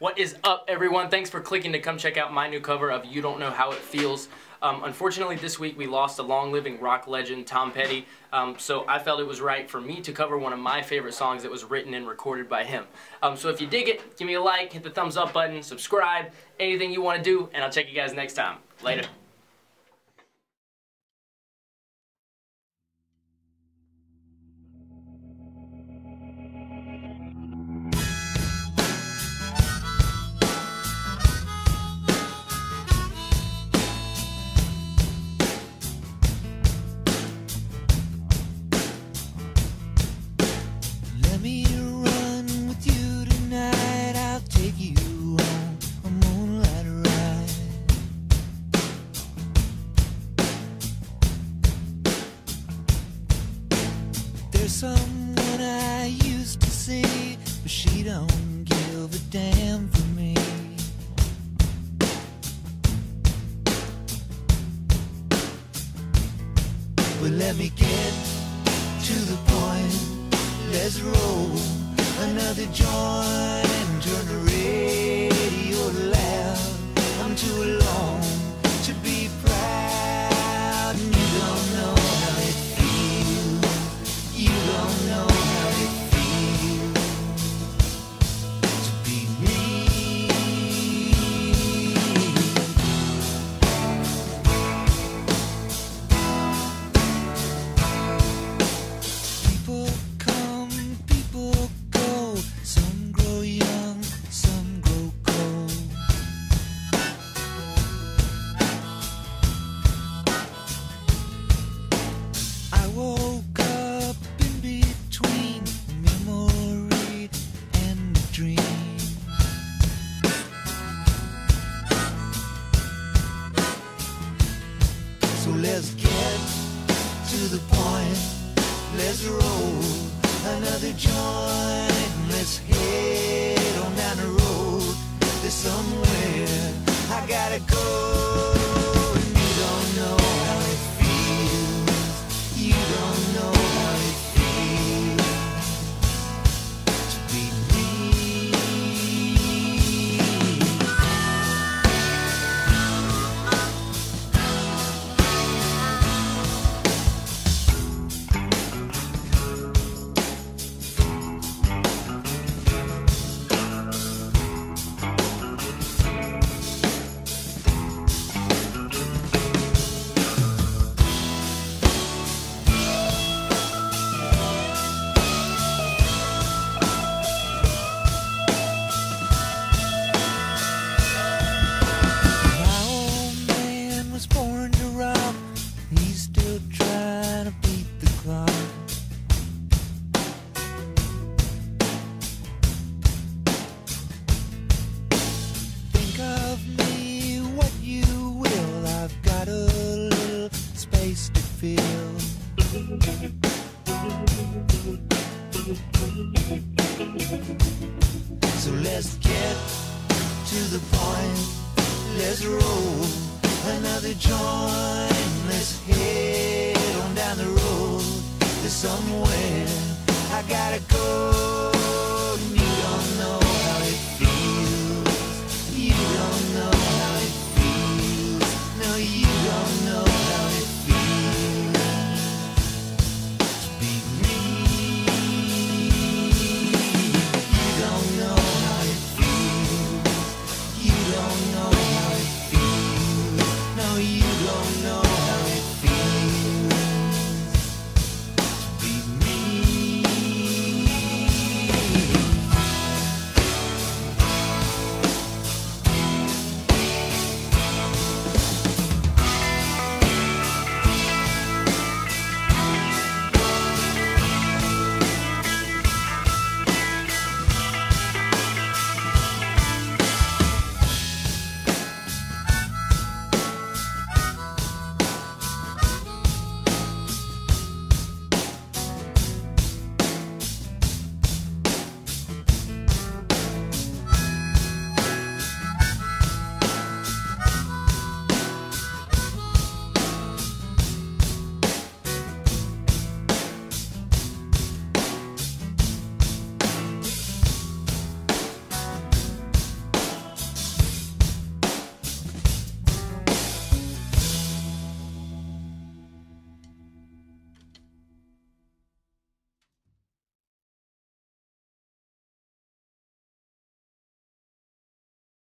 What is up, everyone? Thanks for clicking to come check out my new cover of You Don't Know How It Feels. Unfortunately, this week we lost a long-living rock legend, Tom Petty, so I felt it was right for me to cover one of my favorite songs that was written and recorded by him. So if you dig it, give me a like, hit the thumbs up button, subscribe, anything you want to do, and I'll check you guys next time. Later. There's someone I used to see, but she don't give a damn for me. Well, let me get to the point. Let's roll another joint and turn the radio loud. I'm too alone to be proud, and you don't know how it feels. You don't know how it feels to be me. People come, people go. Some grow young, some grow cold. I woke up in between memory and a dream. So let's get to the point. Let's roll another joint. Let's head on down the road. There's somewhere I gotta go. And you don't know how it feels. You don't know how it feels to be me. My old man was born to rob. He's still trying to beat the clock. Think of me what you will. I've got a little space to fill. So let's get to the point. Let's roll another joint. Let's head on down the road. There's somewhere I gotta go.